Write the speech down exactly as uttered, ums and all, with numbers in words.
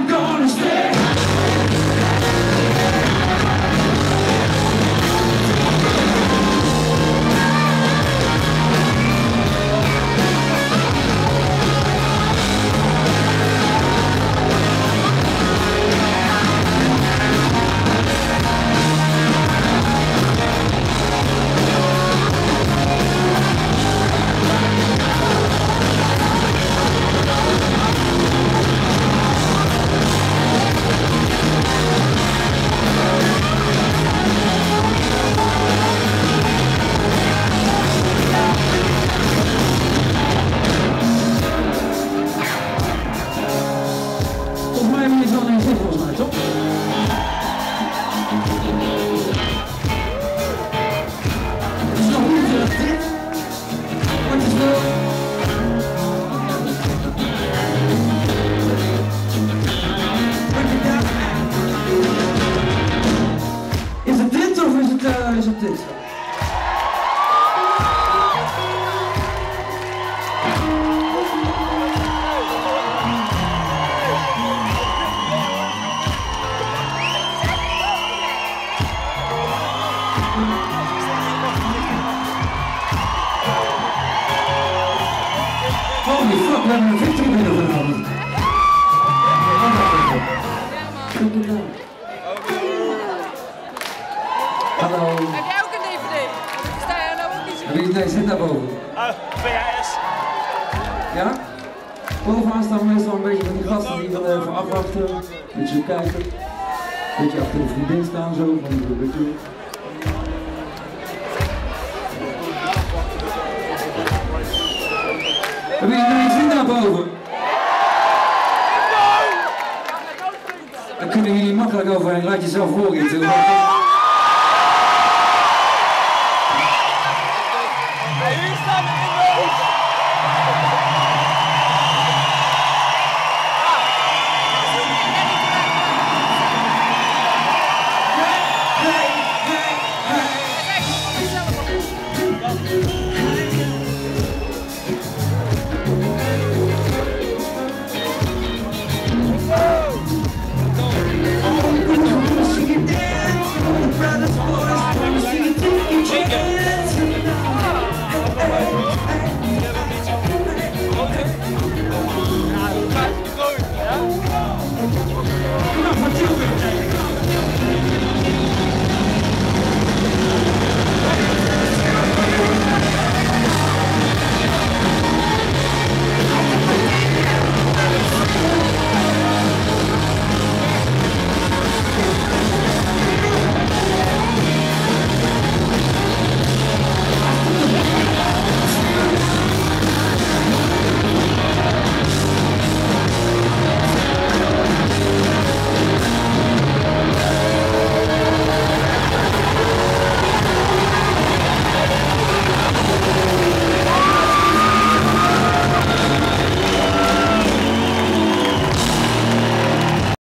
I'm gonna stay. Is het dit of is het, uh, is het dit? Holy fuck, we hebben een victory binnen vanavond. Hallo. Heb jij ook een D V D? Sta jij nou ook niet zo? Nee, zit daarboven. Oh, V H S. Ja? Bovenaan staan meestal een beetje van die gasten die dan even afwachten. Een beetje zo kijken. Een beetje achter de vriendin staan zo. Van die beetje. Heb je er iets in daarboven? Dan kunnen jullie makkelijk overheen. Laat jezelf voor iets. Hier staan we in de Ja,